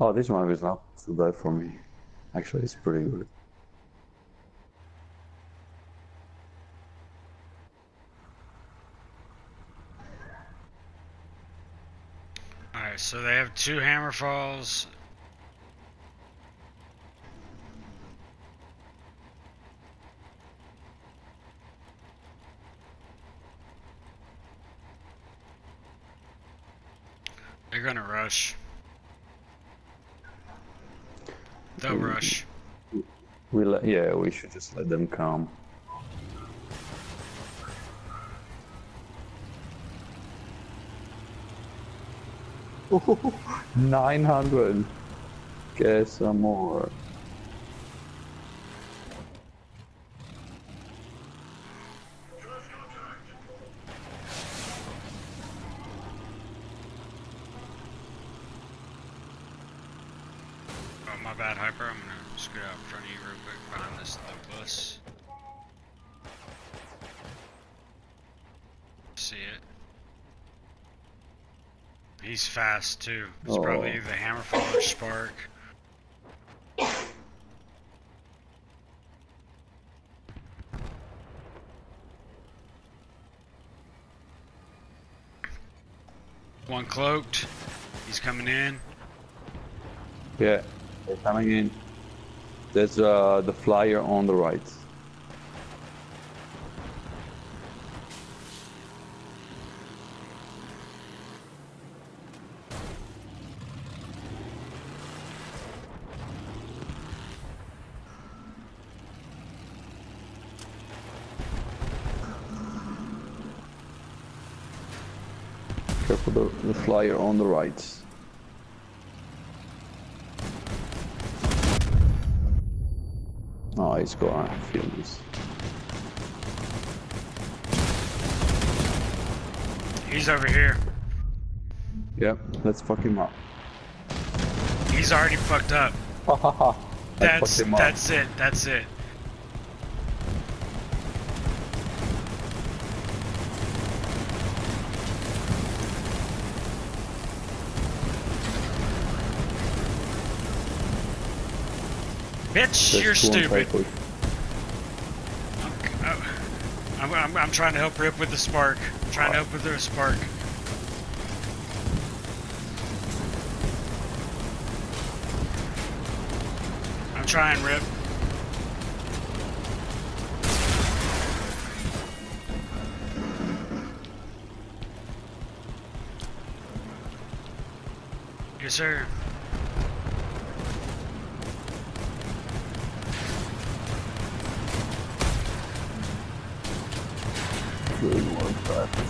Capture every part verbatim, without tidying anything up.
Oh, this map is not too bad for me. Actually, it's pretty good. Alright, so they have two hammer falls. They're gonna rush. They'll We, rush. we let, yeah, we should just let them come. nine hundred. Get some more. Oh, my bad, Hyper. I'm gonna scoot out in front of you real quick behind this little bus. See it. He's fast too. It's Oh. probably either Hammerfall or Spark. One cloaked. He's coming in. Yeah, they're coming in. There's uh, the flyer on the right. Careful, the, the flyer on the right. Oh, he's gone. I feel this. He's over here. Yep, let's fuck him up. He's already fucked up. Ha ha ha. That's that's it. That's it. Bitch, you're stupid. I'm, I'm, I'm trying to help Rip with the spark. I'm trying to help with the spark. I'm trying, Rip. Yes, sir. Good work, practice.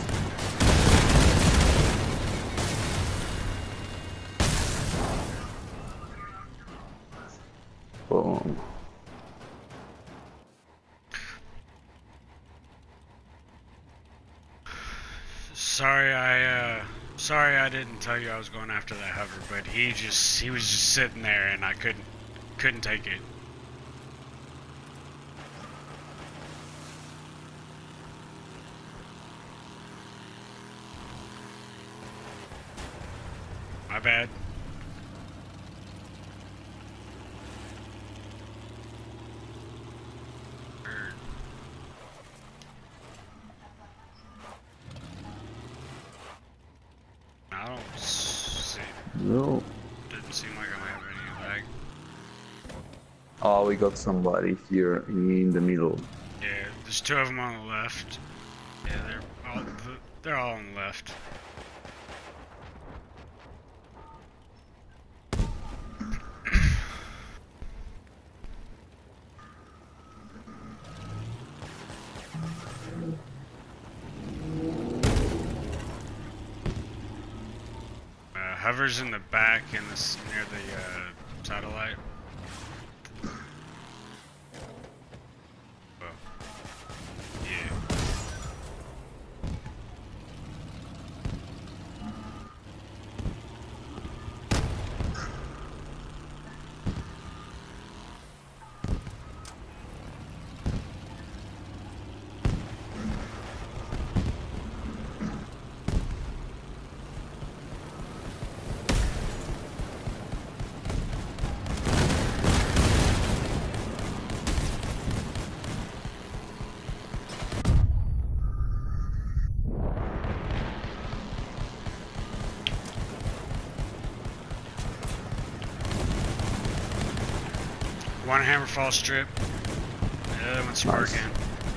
Boom. Sorry, I uh, sorry I didn't tell you I was going after that hover, but he just he was just sitting there and I couldn't couldn't take it. My bad. I don't see. No. Didn't seem like I have any lag. Oh, we got somebody here in the middle. Yeah, there's two of them on the left. Yeah, they're all they're all on the left. Uh, hovers in the back in this near the uh, satellite. Well, yeah. One hammer fall strip. The other one's sparking. Nice.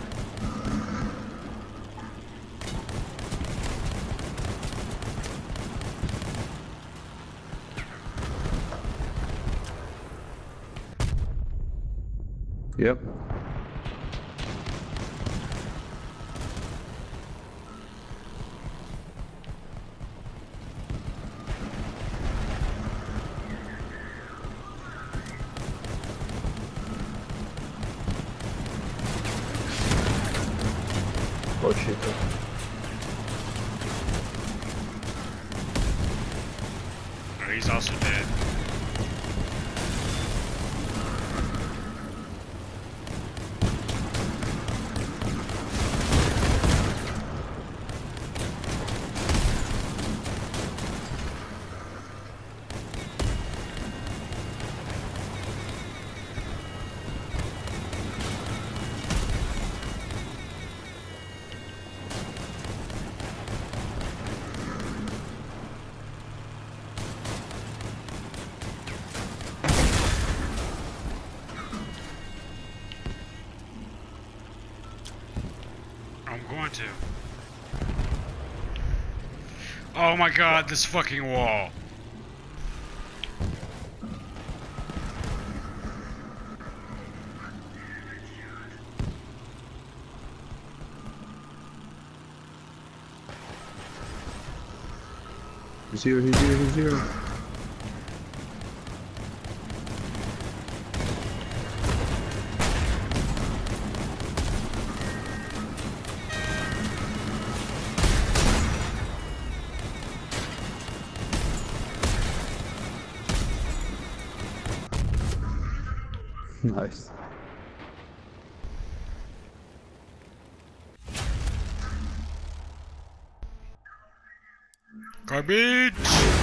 Yep. Oh shit. Oh, he's also dead. I'm going to. Oh my god, this fucking wall. He's here, he's here, he's here. Nice. Garbage!